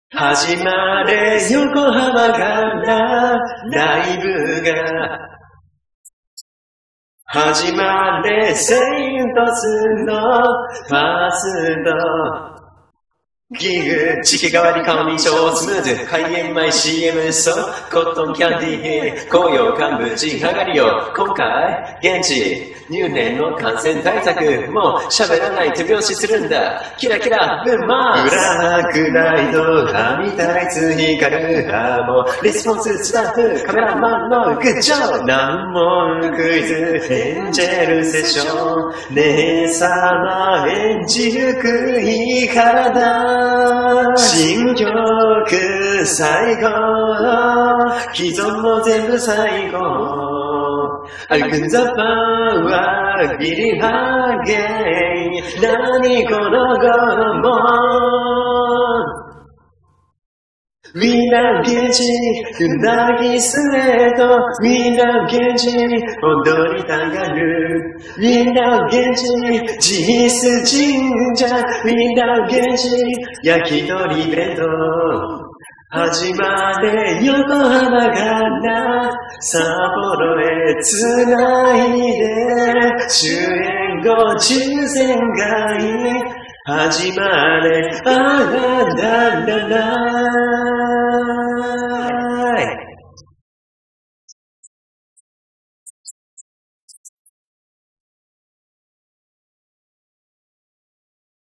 始まれ横浜からライブが始まれセイントスのファーストギグ、チケ代わり顔認証、スムーズ、開演前 CM、コットンキャンディ、高揚感ぶち上がりよ。今回、現地、入念の感染対策、もう喋らない手拍子するんだ。キラキラ、ブンマーブラックライト、はみタイツ光るハーモン、レスポンススタッフ、カメラマンのグッジョー。難問クイズ、エンジェルセッション、姉様演じるくいい体。新曲最高既存も全部最高歩くんザパワービリハゲイ何この拷問みんな現地うなぎスレートみんな現地踊りたがるみんな現地ジース神社みんな現地焼き鳥弁当始まれ横浜から札幌へつないで終演後抽選会始まれあらららら